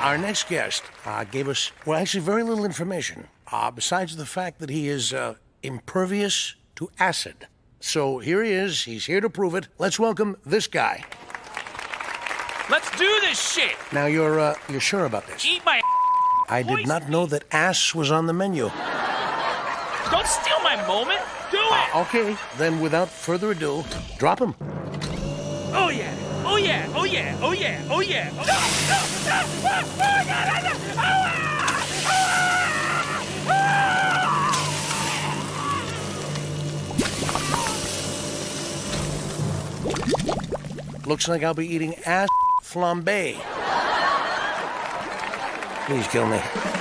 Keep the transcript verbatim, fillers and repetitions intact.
our next guest uh, gave us, well, actually very little information, uh, besides the fact that he is uh, impervious to acid. So here he is. He's here to prove it. Let's welcome this guy. Let's do this shit! Now, you're, uh, you're sure about this? Eat my I did not know that ass was on the menu. Don't steal my moment. Do it! Uh, okay, then without further ado, drop him. Oh, yeah. Oh, yeah. Oh, yeah. Oh, yeah. Oh, yeah. Oh, no, no, no. Oh, my God. Oh, ah! Looks like I'll be eating ass flambe. Please kill me.